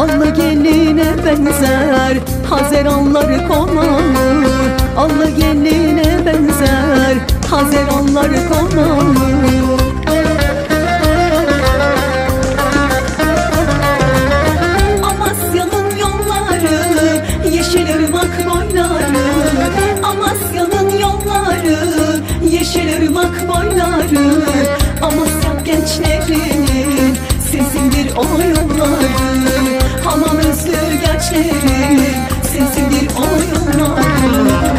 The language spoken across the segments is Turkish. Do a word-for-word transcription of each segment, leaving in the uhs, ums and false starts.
Allı geline benzer Hazeranlar konağı, allı geline benzer Hazeranlar konağı. Amasya'nın yolları, Yeşilırmak boyları, Amasya'nın yolları, Yeşilırmak boyları, Amasya gençlerinin sesindir o yolları, hamam özlü gençlerin sesindir o yolları.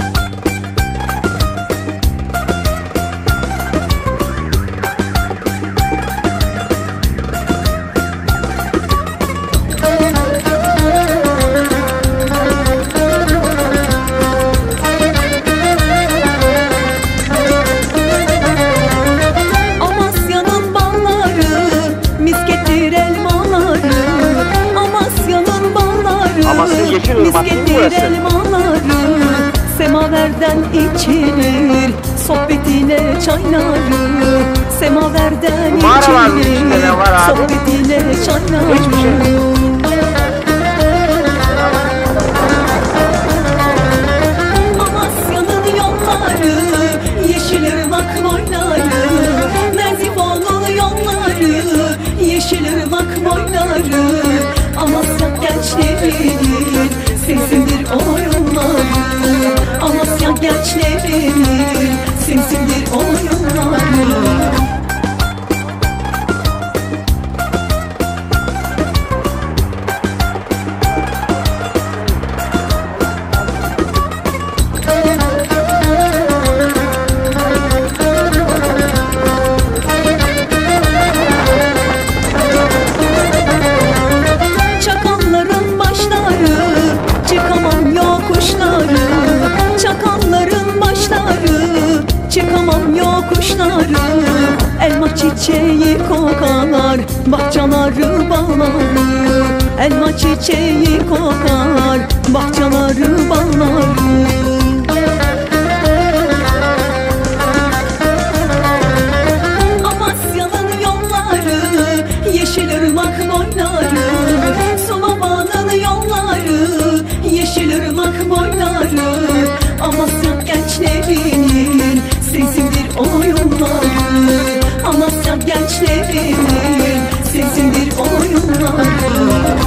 Miskettir elmaları, semaverden içilir, sohbetine çayları, semaverden içilir, sohbetine çayları. Amasya'nın yolları, Yeşilırmak boyları, Merzifon'un yolları, Yeşilırmak boyları, Amasya gençlerinin sesindir o yolları, Amasya gençlerinin sesindir o yolları. Çıkamam yokuşları, elma çiçeği kokar, bahçaları bağları, elma çiçeği kokar, bahçaları bağları. Amasya'nın yolları, Yeşilırmak boyları, Sulaba'nın yolları, Yeşilırmak boyları, Amasya gençlerinin sesindir o yolları, Amasya gençlerinin sesindir o yolları.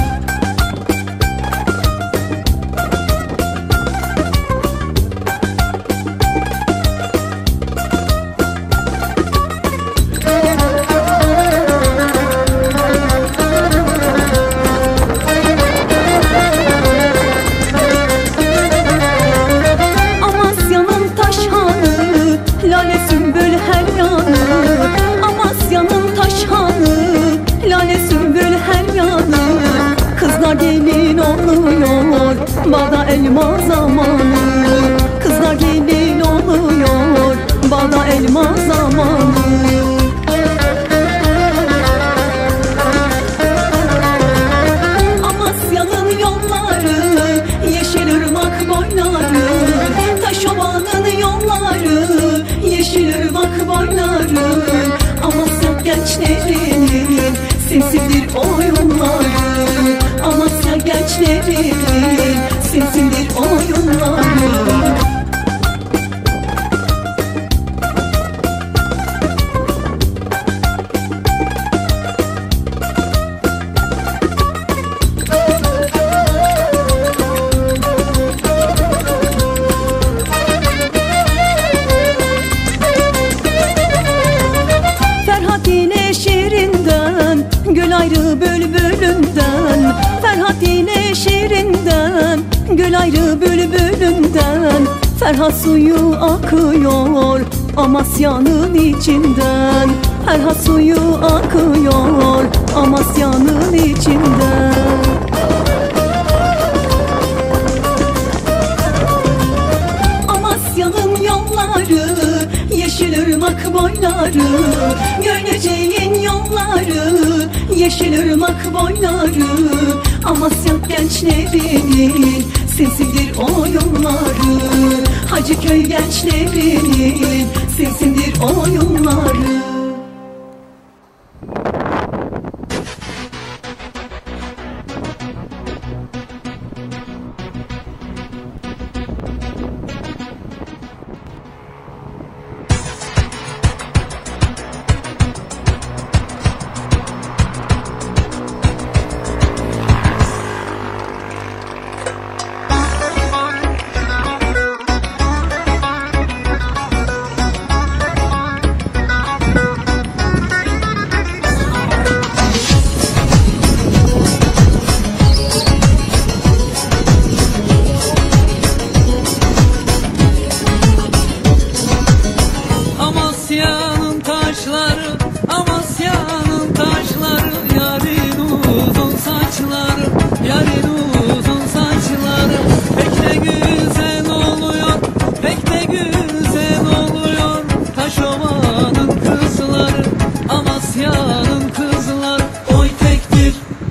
Kızlar gelin oluyor, bağda elma zamanı, kızlar gelin oluyor, bağda elma zamanı. Amasya'nın yolları, Yeşilırmak boyları, Taşova'nın yolları, Yeşilırmak boyları, Amasya gençlerinin sesidir o yolları, Amasya gençlerinin sesindir o yolları. Ferhat yine şiirinden, gül ayrı bülbülünden, Ferhat yine şiirinden, gül ayrı bülbülünden, Ferhat suyu akıyor Amasya'nın içinden, Ferhat suyu akıyor Amasya'nın içinden. Amasya'nın yolları, Yeşilırmak boyları, Göreceğin yolları, Yeşilırmak boyları, Amasya gençlerinin sesidir o yolları, Hacıköy gençlerinin sesidir o yolları.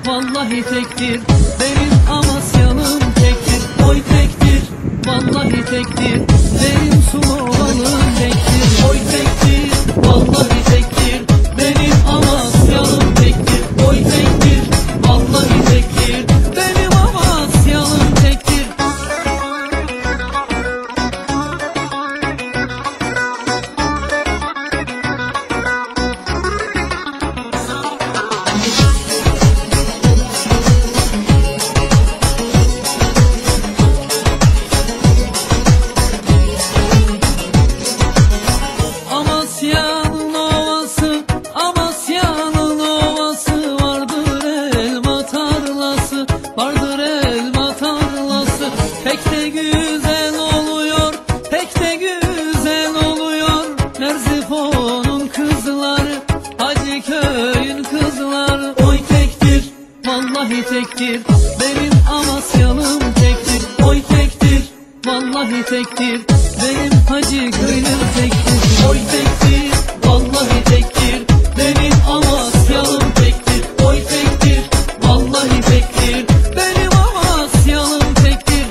vallahi tektir. Benim Amasyalım tektir, oy tektir, vallahi tektir. Benim sulu ovalım tektir, oy tektir, vallahi tektir. Benim Amasyalım tektir, oy tektir, vallahi tektir. Benim Amasyalım tektir. Amasya'nın ovası, Amasya'nın ovası, vardır elma tarlası, vardır elma tarlası. Pek de güzel oluyor, pek de güzel oluyor. Merzifon'un kızları, Hacıköy'ün kızları. Oy tektir, vallahi tektir. Benim Amasyalım tektir, oy tektir, vallahi tektir. Benim Hacıköy'üm tektir, oy tektir, vallahi tektir. Benim Amasyalım tektir, oy tektir, vallahi tektir. Benim Amasyalım tektir.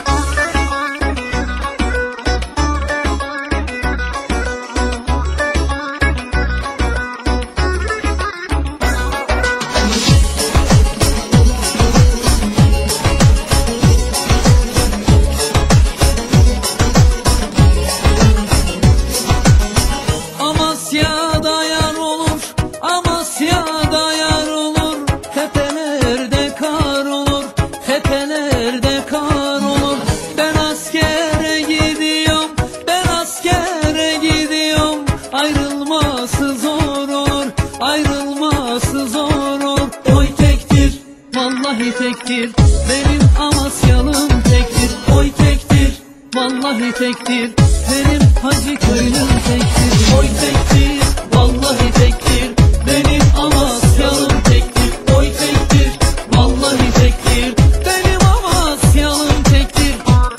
Amasya'da yar olur, Amasya'da yar olur. Tepelerde kar olur, tepelerde kar olur. Ben askere gidiyorum, ben askere gidiyorum. Ayrılması zor olur, ayrılması zor olur. Oy tektir, vallahi tektir. Benim Amasyalım tektir, oy tektir, vallahi tektir. Benim Hacıköy'üm tektir, oy tektir, vallahi tektir. Benim Amasyalım tektir, oy tektir, vallahi tektir. Benim Amasyalım tektir.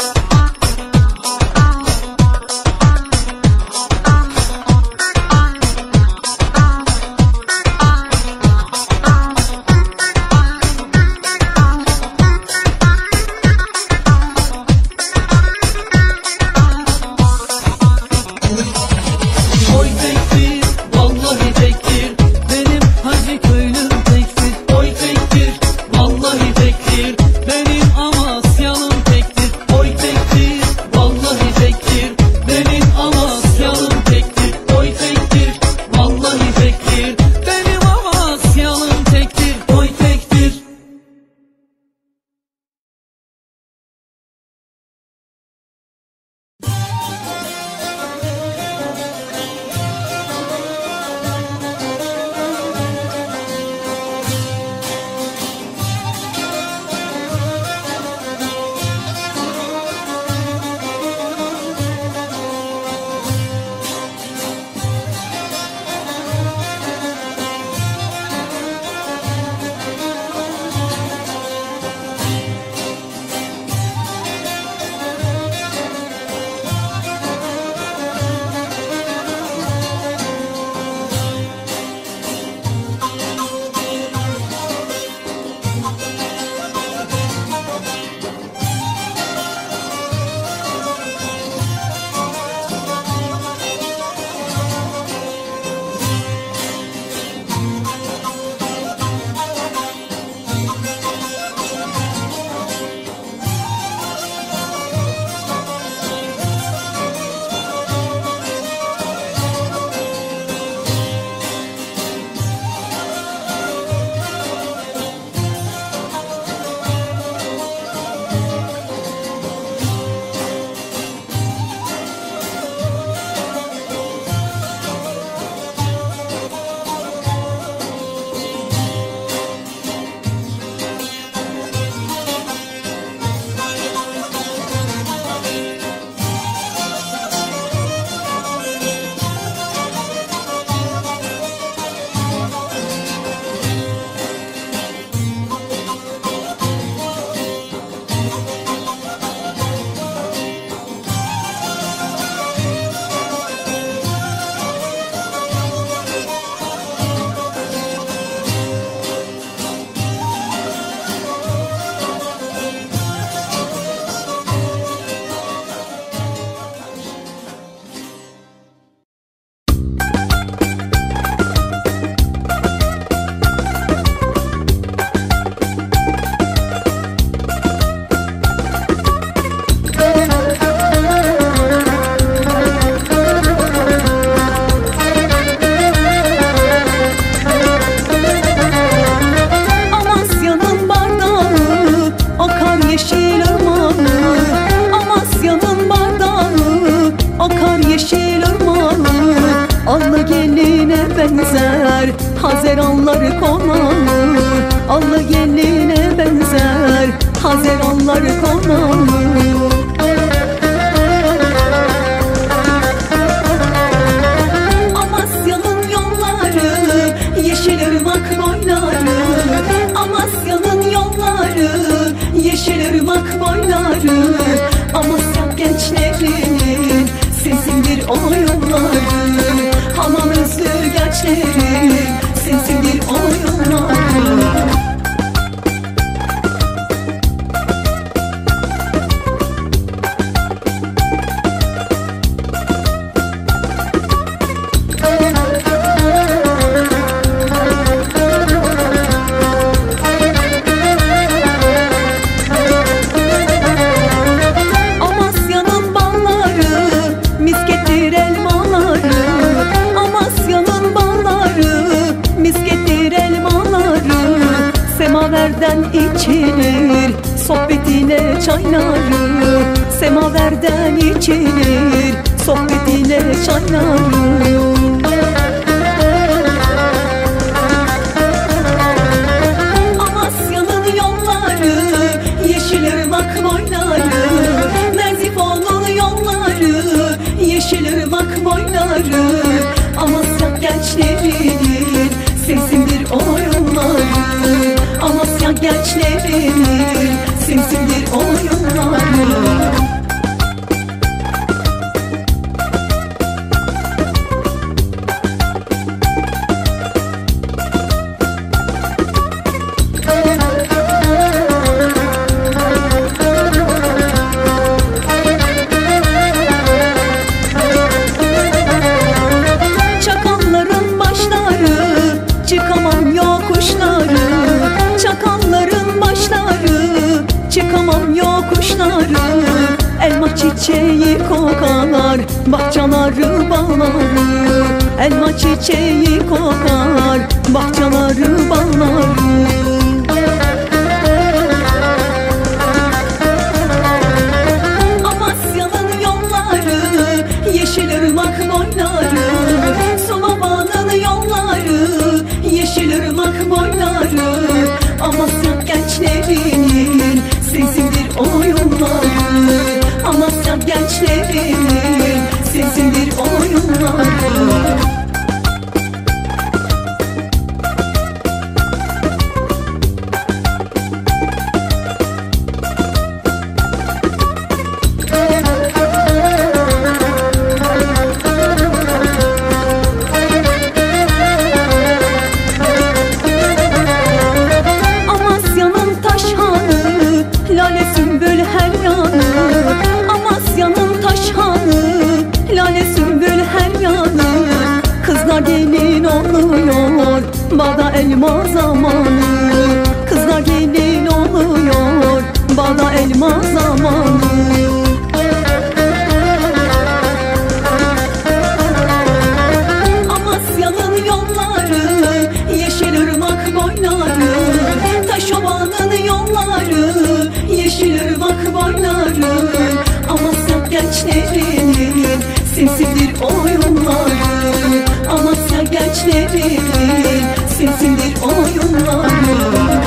Oy tektir, vallahi tektir. Benim Hacıköy'üm tektir, oy tektir, vallahi tektir. Benim Amasyalım tektir, oy tektir, vallahi tektir. Benim Amasyalım tektir, oy tektir, vallahi tektir. Benim Amasyalım tektir, oy tektir. Allı geline benzer Haziranlar konağı, allı geline benzer Haziranlar konağı. Amasya'nın yolları, Yeşilırmak boyları, Amasya'nın yolları, Yeşilırmak boyları, Amasya gençlerinin sesindir o yolları, hamam özlü gençlerin sesindir o yolları. Semaverden içilir sohbetiyle çayları, semaverden içilir sohbetiyle çayları. Amasya'nın yolları, Yeşilırmak boyları, Merzifon'un yolları, Yeşilırmak boyları, Amasya gençlerinin sesindir o yolları, Amasya gençlerinin sesindir o yolları. Çakalların başları, çıkamam yokuşları, çakalların başları, çıkamam yokuşları. Elma çiçeği kokar, bahçaları bağları, elma çiçeği kokar, bahçaları bağları. Amasya'nın yolları, Yeşilırmak boyları, Sulamanın yolları, Yeşilırmak boyları, Amasya gençlerinin sesindir o yolları, Amasya gençlerinin sesindir o yolları. Lale sümbül her yanı, Amasya'nın taşhanı, Lale sümbül her yanı. Kızlar gelin oluyor, bağda elma zamanı, kızlar gelin oluyor, bağda elma zamanı. Amasya'nın yolları, Yeşilırmak boyları, Taşova'nın yolları, Yeşilırmak boyları, Amasya gençlerinin sesidir o yolları, Amasya gençlerinin sesidir o yolları.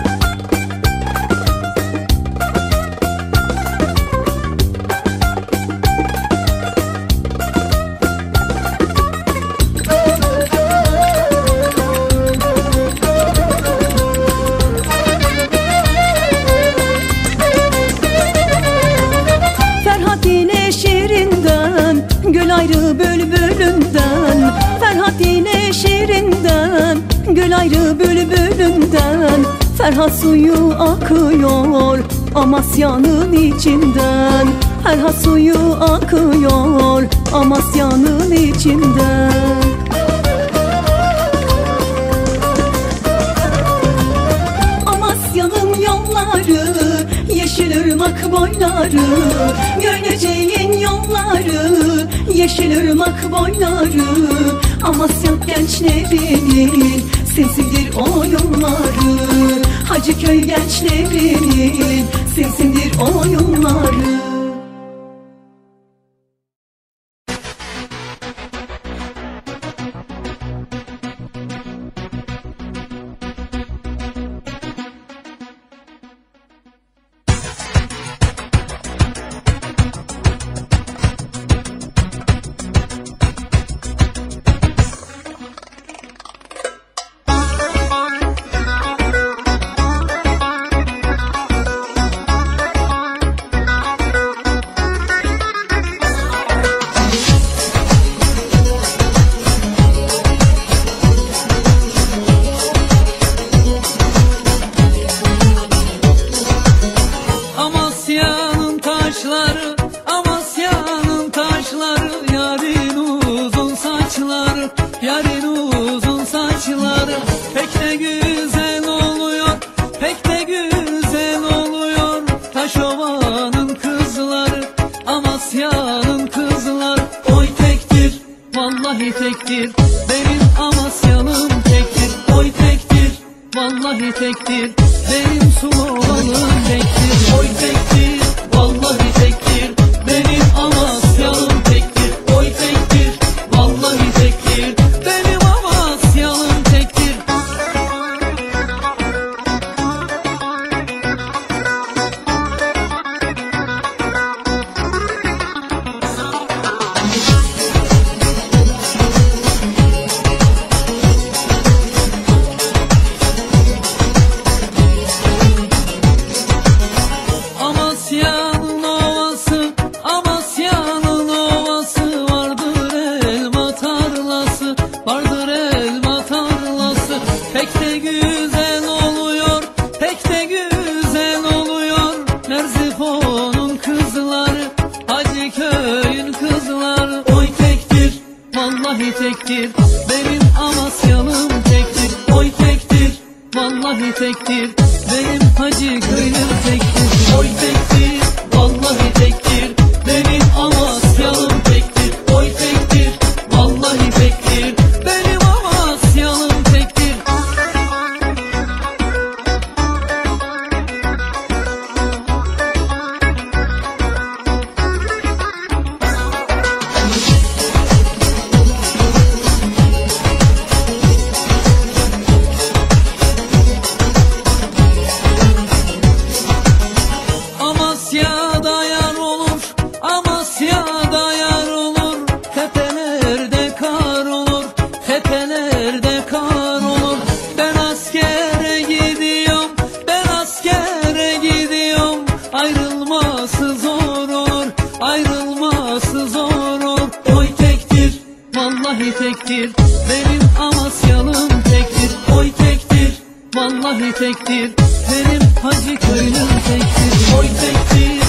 Gül ayrı bülbülünden, Ferhat ile şiirinden, gül ayrı bülbülünden. Ferhat suyu akıyor Amasya'nın içinden, Ferhat suyu akıyor Amasya'nın içinden. Amasya'nın yolları, Yeşilırmak boyları, göreceğin yolları, Yeşilırmak boyları, Amasya gençlerinin sesidir o yolları, Hacıköy gençlerinin sesidir o yolları. benim sulu ovalım tektir. Oy tektir, vallahi tektir, benim Amasyalım tektir. Oy tektir, vallahi tektir, benim Amasyalım tektir. Amasya'nın ovası, Amasya'nın ovası, vardır elma tarlası, vardır elma tarlası. Pek de güzel oluyor, pek de güzel oluyor. Merzifon'un kızları, Hacıköy'ün kızları. Oy tektir, vallahi tektir, benim Amasyalım tektir. Oy tektir, vallahi tektir, benim Hacıköy'üm tektir. Oy tektir, vallahi tektir, benim Amasyalım tektir. Oy tektir, vallahi tektir, benim Amasyalım tektir. Amasya'da yar olur, Amasya'da yar olur. Tepelerde kar olur, tepelerde kar olur. Ben askere gidiyorum, ben askere gidiyorum. Ayrılması zor olur, ayrılması zor olur. Oy tektir, vallahi tektir, benim Amasyalım tektir. Oy tektir, vallahi tektir, benim Hacıköy'üm tektir. Oy tektir,